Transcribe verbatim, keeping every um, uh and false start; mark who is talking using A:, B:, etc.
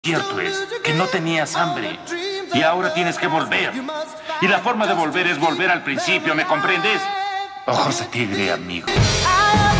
A: Cierto es que no tenías hambre y ahora tienes que volver. Y la forma de volver es volver al principio, ¿me comprendes? Ojos de tigre, amigo.